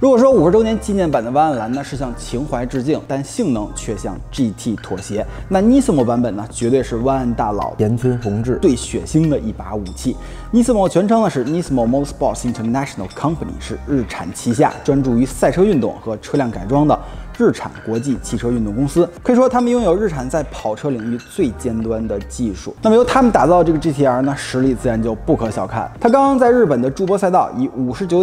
如果说50周年纪念版的万安蓝呢是向情怀致敬，但性能却向 GT 妥协，那 Nismo 版本呢绝对是万安大佬岩村弘志最血腥的一把武器。Nismo 全称呢是 Nismo Motorsports International Company， 是日产旗下专注于赛车运动和车辆改装的日产国际汽车运动公司。可以说他们拥有日产在跑车领域最尖端的技术。那么由他们打造的这个 GTR 呢，实力自然就不可小看。它刚刚在日本的筑波赛道以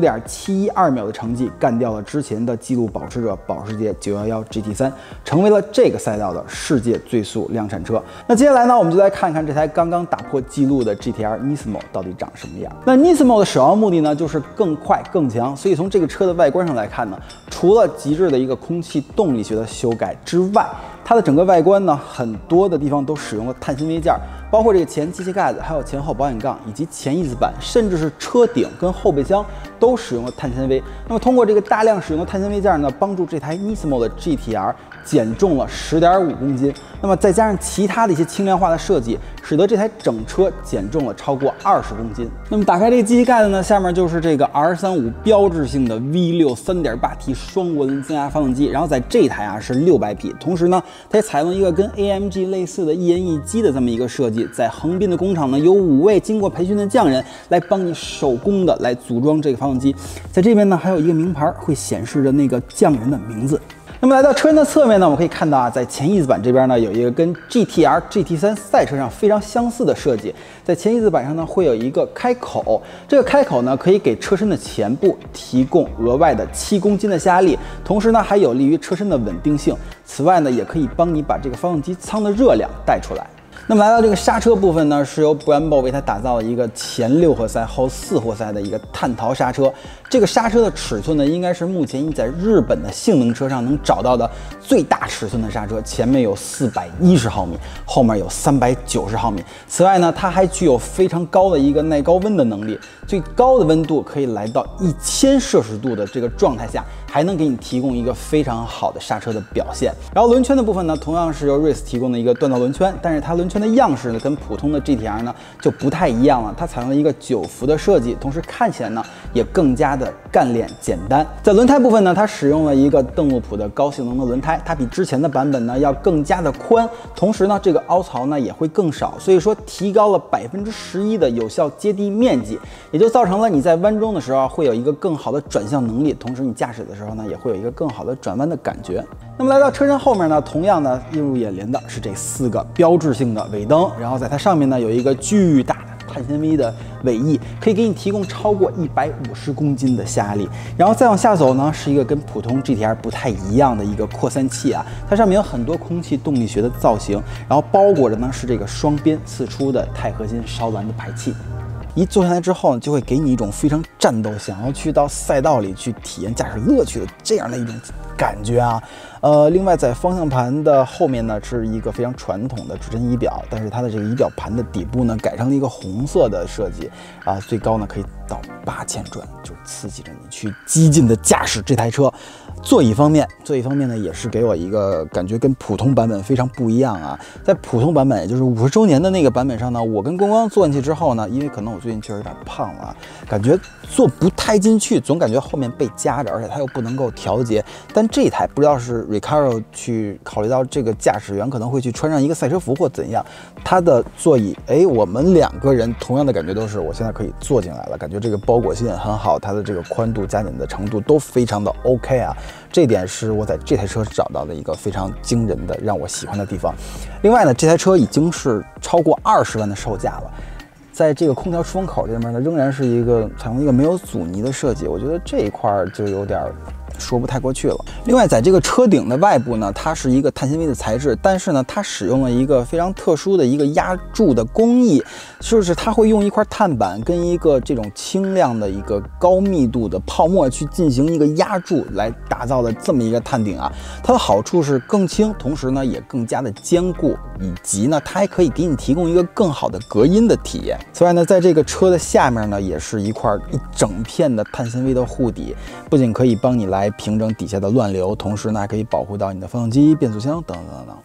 59.712秒的成绩干掉了之前的纪录保持者保时捷911 GT3， 成为了这个赛道的世界最速量产车。那接下来呢，我们就来看看这台刚刚打破纪录的 GTR Nismo 到底长什么样。那 Nismo 的首要目的呢，就是更快更强。所以从这个车的外观上来看呢，除了极致的一个空气动力学的修改之外，它的整个外观呢，很多的地方都使用了碳纤维件，包括这个前机器盖子，还有前后保险杠，以及前翼子板，甚至是车顶跟后备箱都使用了碳纤维。那么通过这个大量使用的碳纤维件呢，帮助这台 Nismo 的 GTR 减重了10.5公斤。那么再加上其他的一些轻量化的设计，使得这台整车减重了超过20公斤。那么打开这个机器盖子呢，下面就是这个 R35 标志性的 V6 3.8T 双涡轮增压发动机，然后在这台啊是600匹，同时呢，它也采用一个跟 AMG 类似的一人一机的这么一个设计，在横滨的工厂呢，有5位经过培训的匠人来帮你手工的来组装这个发动机。在这边呢，还有一个名牌会显示着那个匠人的名字。那么来到车身的侧面呢，我们可以看到啊，在前翼子板这边呢，有一个跟 GTR、GT3 赛车上非常相似的设计。在前翼子板上呢，会有一个开口，这个开口呢，可以给车身的前部提供额外的7公斤的下压力，同时呢，还有利于车身的稳定性。此外呢，也可以帮你把这个发动机舱的热量带出来。那么来到这个刹车部分呢，是由 Brembo 为它打造了一个前6活塞后4活塞的一个碳陶刹车。这个刹车的尺寸呢，应该是目前你在日本的性能车上能找到的最大尺寸的刹车，前面有410毫米，后面有390毫米。此外呢，它还具有非常高的一个耐高温的能力，最高的温度可以来到1000摄氏度的这个状态下，还能给你提供一个非常好的刹车的表现。然后轮圈的部分呢，同样是由 Race 提供的一个锻造轮圈，但是它轮圈的样式呢，跟普通的 GTR 呢就不太一样了。它采用了一个9伏的设计，同时看起来呢也更加的干练简单。在轮胎部分呢，它使用了一个邓禄普的高性能的轮胎，它比之前的版本呢要更加的宽，同时呢这个凹槽呢也会更少，所以说提高了11%的有效接地面积，也就造成了你在弯桩的时候会有一个更好的转向能力，同时你驾驶的时候呢也会有一个更好的转弯的感觉。那么来到车身后面呢，同样呢映入眼帘的是这4个标志性的尾灯，然后在它上面呢有一个巨大的碳纤维的尾翼，可以给你提供超过150公斤的下压力。然后再往下走呢，是一个跟普通 GTR 不太一样的一个扩散器啊，它上面有很多空气动力学的造型，然后包裹着呢是这个双边刺出的钛合金烧蓝的排气。一坐下来之后呢，就会给你一种非常战斗，想要去到赛道里去体验驾驶乐趣的这样的一种感觉啊。另外在方向盘的后面呢，是一个非常传统的指针仪表，但是它的这个仪表盘的底部呢，改成了一个红色的设计啊，最高呢可以到8000转，就刺激着你去激进的驾驶这台车。座椅方面呢，也是给我一个感觉跟普通版本非常不一样啊。在普通版本，也就是50周年的那个版本上呢，我跟光光坐进去之后呢，因为可能我最近确实有点胖了，感觉坐不太进去，总感觉后面被夹着，而且它又不能够调节。但这一台不知道是 Recaro 去考虑到这个驾驶员可能会去穿上一个赛车服或怎样，它的座椅，我们2个人同样的感觉都是，我现在可以坐进来了，感觉这个包裹性也很好，它的这个宽度加减的程度都非常的 OK 啊。这点是我在这台车找到的一个非常惊人的让我喜欢的地方。另外呢，这台车已经是超过20万的售价了，在这个空调出风口这边呢，仍然是一个采用一个没有阻尼的设计，我觉得这一块就有点说不太过去了。另外，在这个车顶的外部呢，它是一个碳纤维的材质，但是呢，它使用了一个非常特殊的一个压铸的工艺，就是它会用一块碳板跟一个这种轻量的一个高密度的泡沫去进行一个压铸，来打造的这么一个碳顶啊。它的好处是更轻，同时呢也更加的坚固，以及呢它还可以给你提供一个更好的隔音的体验。此外呢，在这个车的下面呢，也是一整片的碳纤维的护底，不仅可以帮你来平整底下的乱流，同时呢还可以保护到你的发动机、变速箱等等等等。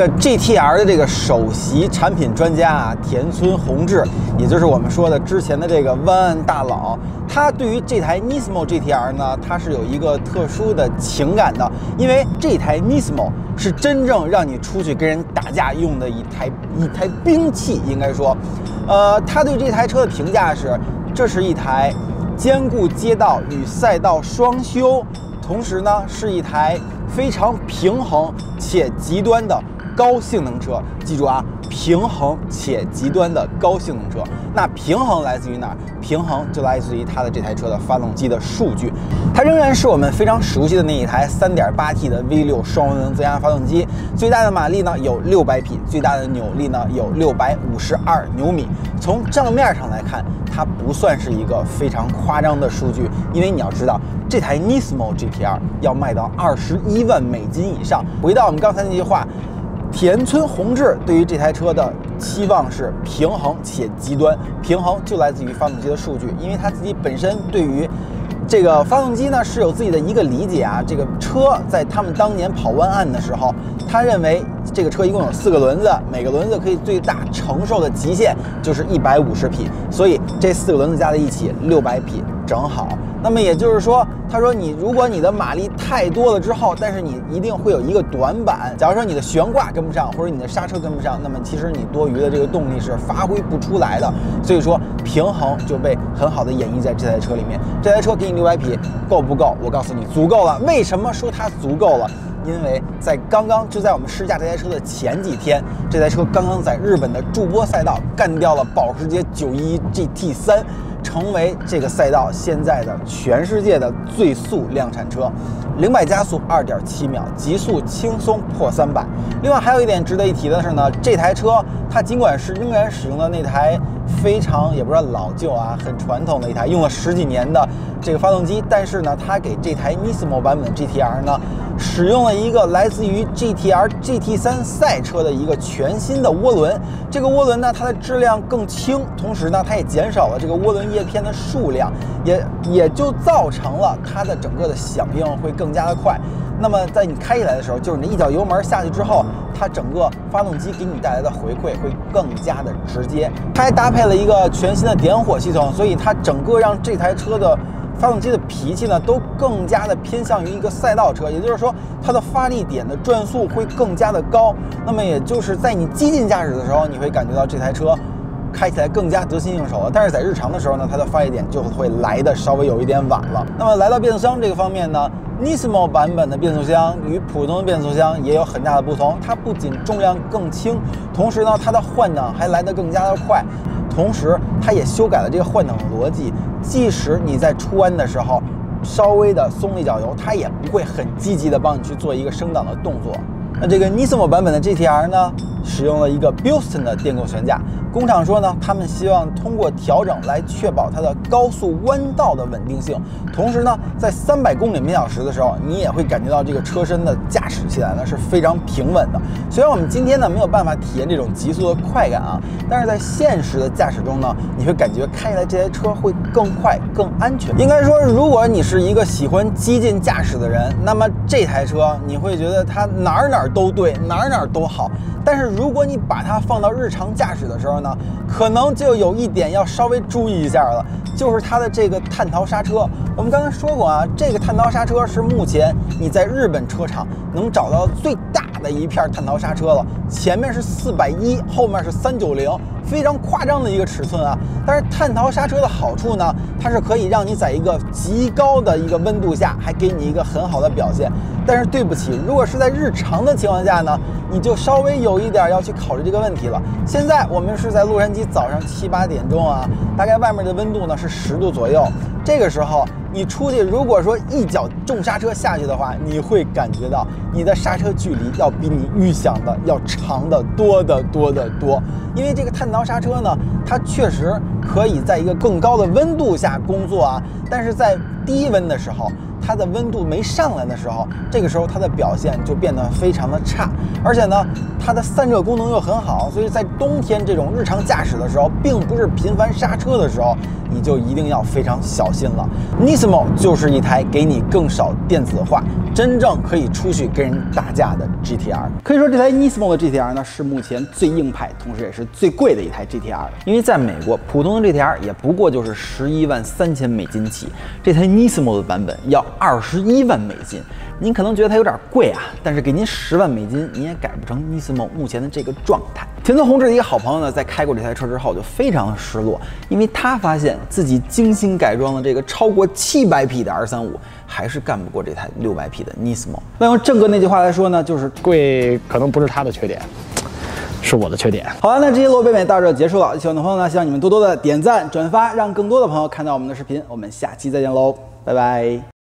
个 GTR 的这个首席产品专家啊，田村弘志，也就是我们说的之前的这个湾岸大佬，他对于这台 Nismo GTR 呢，他是有一个特殊的情感的，因为这台 Nismo 是真正让你出去跟人打架用的一台兵器，应该说，他对这台车的评价是，这是一台兼顾街道与赛道双修，同时呢是一台非常平衡且极端的高性能车。记住啊，平衡且极端的高性能车。那平衡来自于哪儿？平衡就来自于它的这台车的发动机的数据。它仍然是我们非常熟悉的那一台 3.8T 的 V6 双涡轮增压发动机，最大的马力呢有600匹，最大的扭力呢有652牛米。从账面上来看，它不算是一个非常夸张的数据，因为你要知道，这台 Nismo GTR 要卖到21万美金以上。回到我们刚才那句话，田村弘志对于这台车的期望是平衡且极端。平衡就来自于发动机的数据，因为他自己本身对于这个发动机呢是有自己的一个理解啊。这个车在他们当年跑湾岸的时候，他认为这个车一共有4个轮子，每个轮子可以最大承受的极限就是150匹，所以这4个轮子加在一起600匹正好。那么也就是说，他说如果你的马力太多了之后，但是你一定会有一个短板。假如说你的悬挂跟不上，或者你的刹车跟不上，那么其实你多余的这个动力是发挥不出来的。所以说平衡就被很好的演绎在这台车里面。这台车给你600匹够不够？我告诉你，足够了。为什么说它足够了？因为就在我们试驾这台车的前几天，这台车刚刚在日本的筑波赛道干掉了保时捷911 GT3，成为这个赛道现在的全世界的最速量产车，0-100加速2.7秒，极速轻松破300。另外还有一点值得一提的是呢，这台车它尽管是仍然使用的那台非常也不知道老旧啊，很传统的一台用了10几年的这个发动机，但是呢，它给这台 Nismo 版本的 GTR 呢使用了一个来自于 GTR GT3 赛车的一个全新的涡轮。这个涡轮呢，它的质量更轻，同时呢，它也减少了这个涡轮叶片的数量，也就造成了它的整个的响应会更加的快。那么在你开起来的时候，就是你一脚油门下去之后，它整个发动机给你带来的回馈会更加的直接。它还搭配了一个全新的点火系统，所以它整个让这台车的发动机的脾气呢都更加的偏向于一个赛道车，也就是说它的发力点的转速会更加的高。那么也就是在你激进驾驶的时候，你会感觉到这台车开起来更加得心应手了，但是在日常的时候呢，它的发力点就会来的稍微有一点晚了。那么来到变速箱这个方面呢，Nismo 版本的变速箱与普通的变速箱也有很大的不同，它不仅重量更轻，同时呢，它的换挡还来得更加的快，同时它也修改了这个换挡的逻辑，即使你在出弯的时候稍微的松了一脚油，它也不会很积极的帮你去做一个升档的动作。那这个 Nismo 版本的 GTR 呢，使用了一个 Bilston 的电控悬架。工厂说呢，他们希望通过调整来确保它的高速弯道的稳定性。同时呢，在300公里每小时的时候，你也会感觉到这个车身的驾驶起来呢是非常平稳的。虽然我们今天呢没有办法体验这种极速的快感啊，但是在现实的驾驶中呢，你会感觉开起来这台车会更快、更安全。应该说，如果你是一个喜欢激进驾驶的人，那么这台车你会觉得它哪儿都对，哪儿都好。但是如果你把它放到日常驾驶的时候呢，可能就有一点要稍微注意一下了，就是它的这个碳陶刹车。我们刚才说过啊，这个碳陶刹车是目前你在日本车厂能找到最大的一片碳陶刹车了，前面是410，后面是390，非常夸张的一个尺寸啊。但是碳陶刹车的好处呢，它是可以让你在一个极高的一个温度下还给你一个很好的表现。但是对不起，如果是在日常的情况下呢，你就稍微有一点要去考虑这个问题了。现在我们是在洛杉矶早上7、8点钟啊，大概外面的温度呢是10度左右。这个时候你出去，如果说一脚重刹车下去的话，你会感觉到你的刹车距离要比你预想的要长得多得多。因为这个碳陶刹车呢，它确实可以在一个更高的温度下工作啊，但是在低温的时候，它的温度没上来的时候，这个时候它的表现就变得非常的差。而且呢，它的散热功能又很好，所以在冬天这种日常驾驶的时候，并不是频繁刹车的时候，你就一定要非常小心了。Nismo 就是一台给你更少电子化、 真正可以出去跟人打架的 GTR。可以说这台 Nismo 的 GTR 呢是目前最硬派，同时也是最贵的一台 GTR。因为在美国，普通的 GTR 也不过就是$11.3千起，这台 Nismo 的版本要21万美金。您可能觉得它有点贵啊，但是给您10万美金，你也改不成 Nismo 目前的这个状态。田泽宏志的一个好朋友呢，在开过这台车之后就非常的失落，因为他发现自己精心改装的这个超过700匹的 R35，还是干不过这台600匹的 Nismo。那用郑哥那句话来说呢，就是贵可能不是他的缺点，是我的缺点。 好了，那这期罗北美到这结束了。喜欢的朋友呢，希望你们多多的点赞、转发，让更多的朋友看到我们的视频。我们下期再见喽，拜拜。